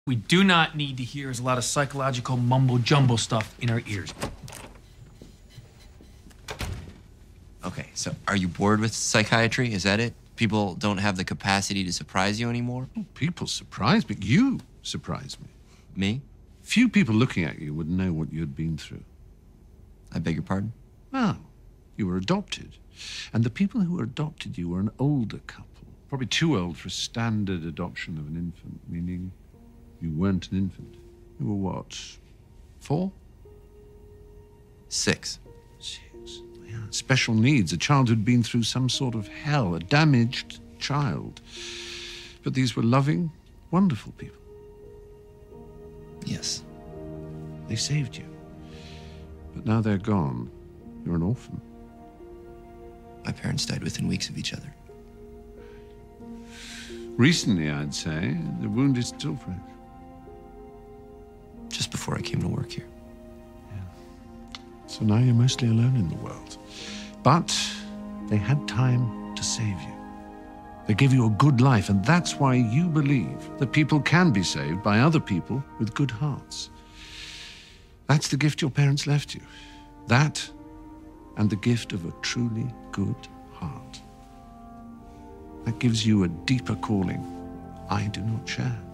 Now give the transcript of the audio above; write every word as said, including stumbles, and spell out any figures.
we do not need to hear is a lot of psychological mumbo-jumbo stuff in our ears. Okay, so are you bored with psychiatry? Is that it? People don't have the capacity to surprise you anymore? Oh, people surprise me. You surprise me. Me? Few people looking at you would know what you had been through. I beg your pardon? Well, you were adopted. And the people who adopted you were an older couple. Probably too old for a standard adoption of an infant, meaning you weren't an infant. You were what, four? Six. Six. Yeah. Special needs, a child who'd been through some sort of hell, a damaged child. But these were loving, wonderful people. Yes. They saved you. But now they're gone. You're an orphan. My parents died within weeks of each other. Recently, I'd say, the wound is still fresh. Just before I came to work here. Yeah. So now you're mostly alone in the world. But they had time to save you. They gave you a good life, and that's why you believe that people can be saved by other people with good hearts. That's the gift your parents left you. That and the gift of a truly good heart. That gives you a deeper calling I do not share.